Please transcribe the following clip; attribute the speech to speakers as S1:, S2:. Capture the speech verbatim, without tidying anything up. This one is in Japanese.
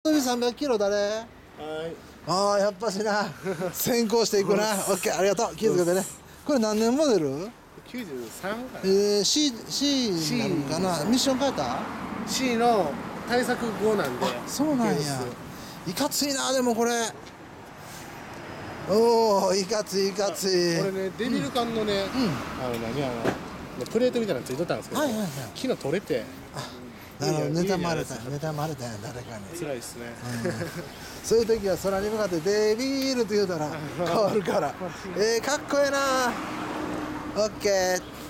S1: さんびゃくキロ誰？
S2: はい。
S1: ああ、やっぱしな。先行していくな。オッケー、ありがとう。気をつけてね。これ何年モデル？
S2: きゅうじゅうさんかな。
S1: えー、C、C になるんかな。ミッション変えた？
S2: C の対策後なんで。
S1: そうなんや。いかついな、でもこれ。おお、いかつい、いかつい。
S2: これね、デビル缶のね、あの、何あの、プレートみたいなのついとったんですけど、
S1: はいはいはい
S2: 昨日取れて。
S1: なるほど、ネタまれた、ネタまれたやん、誰かに。
S2: 辛いですね。
S1: そういう時は空に向かってデビールって言うたら変わるから。えー、かっこええな。オッケー。